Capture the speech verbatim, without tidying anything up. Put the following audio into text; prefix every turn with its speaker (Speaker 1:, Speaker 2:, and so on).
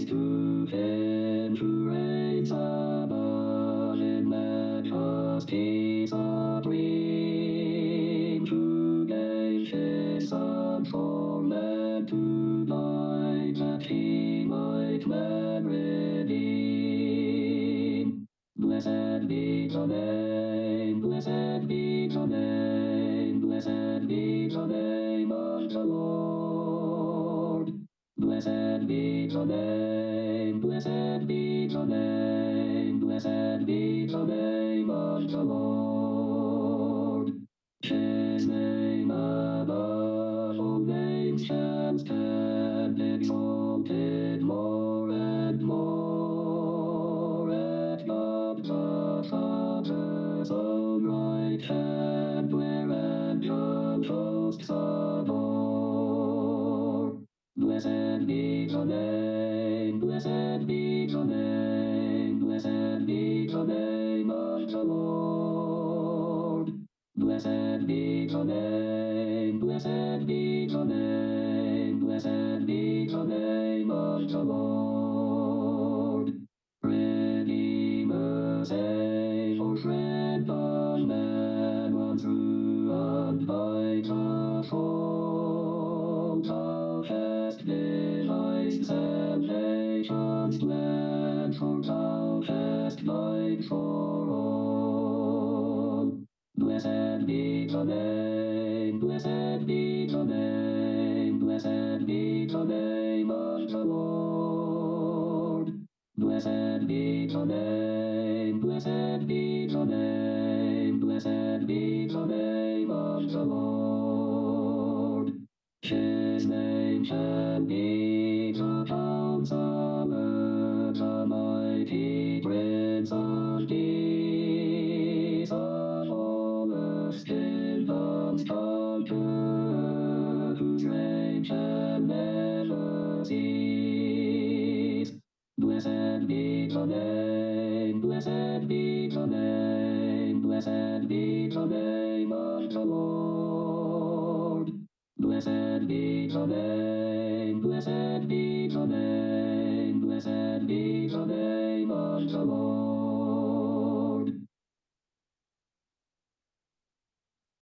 Speaker 1: grace to him who reigns above in majesty supreme, who gave his Son for men to die, that he might men redeem. Blessed be the name, blessed be the name, blessed be the name of the Lord. Blessed be the name, blessed be the name, blessed be the name of the Lord. His name above all names shall stand, exalted more and more at God the Father's own right hand, where angel hosts adore. Blessed be the name, blessed be the name, blessed be the name of the Lord. Blessed be the name, blessed be the name, blessed be the name of the Lord. Redeemer, Savior, friend of man, one through and by the fold, thou hast devised salvation's plan, for thou hast died for all. Blessed be the name, blessed be the name, blessed be the name of the Lord. Blessed be the name, blessed be the name, blessed be the name of the Lord. His name shall be the Counselor, the mighty Prince of Peace, of all earth's kingdoms conqueror, whose reign shall never cease. Blessed be the name, blessed be the name, blessed be the name of the Lord. Blessed be the name, blessed be the name, blessed be the name of the Lord.